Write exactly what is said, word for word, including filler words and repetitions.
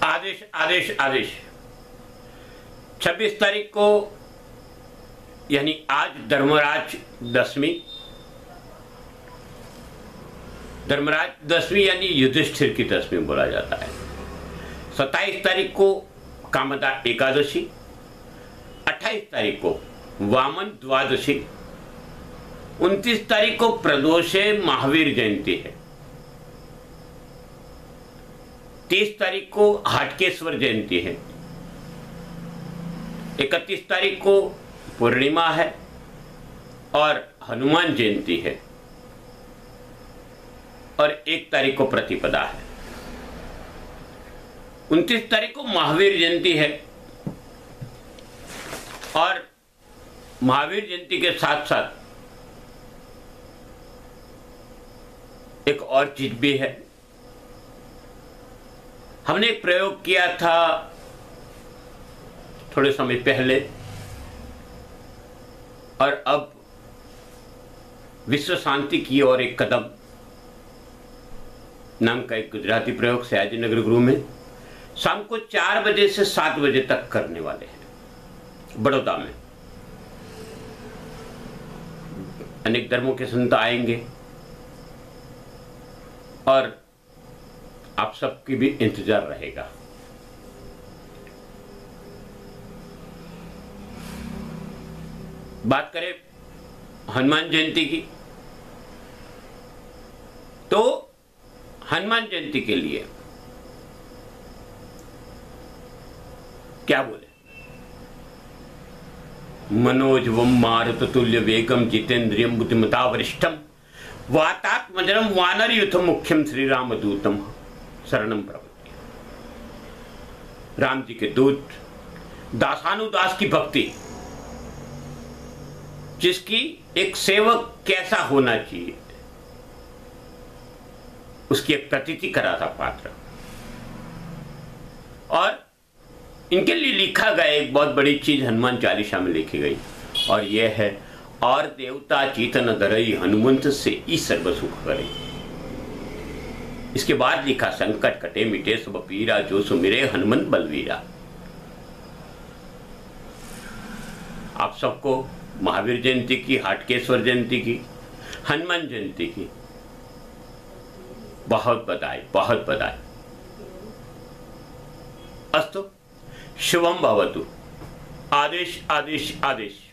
आदेश आदेश आदेश छब्बीस तारीख को यानी आज धर्मराज दसवीं धर्मराज दसवीं यानी युधिष्ठिर की दसवीं बोला जाता है। सत्ताईस तारीख को कामदा एकादशी, अट्ठाईस तारीख को वामन द्वादशी, उनतीस तारीख को प्रदोषे महावीर जयंती है, तीस तारीख को हाटकेश्वर जयंती है, इकतीस तारीख को पूर्णिमा है और हनुमान जयंती है और एक तारीख को प्रतिपदा है। उनतीस तारीख को महावीर जयंती है और महावीर जयंती के साथ साथ एक और चीज भी है। हमने एक प्रयोग किया था थोड़े समय पहले और अब विश्व शांति की ओर एक कदम नाम का एक गुजराती प्रयोग सयाजी नगर गृह में शाम को चार बजे से सात बजे तक करने वाले हैं बड़ौदा में। अनेक धर्मों के संत आएंगे और आप सबकी भी इंतजार रहेगा। बात करें हनुमान जयंती की, तो हनुमान जयंती के लिए क्या बोले? मनोजवम मारुततुल्य वेगम जितेंद्रियम बुद्धिमता वरिष्ठम वातात्मजनम वानर युथ मुख्यम श्री राम दूतम शरणम प्रपद्ये। राम जी के दूत, दासानुदास की भक्ति, जिसकी एक सेवक कैसा होना चाहिए उसकी एक प्रतीति करा था पात्र। और इनके लिए लिखा गया एक बहुत बड़ी चीज हनुमान चालीसा में लिखी गई और यह है, और देवता चेतन धरई हनुमंत से ई सर्व सुख करे। इसके बाद लिखा, संकट कटे मिटे सब पीरा जो सुमिरे हनुमंत बलवीरा। आप सबको महावीर जयंती की, हाटकेश्वर जयंती की, हनुमान जयंती की बहुत बधाई, बहुत बधाई। अस्तु, शुभम भवतु। आदेश आदेश आदेश।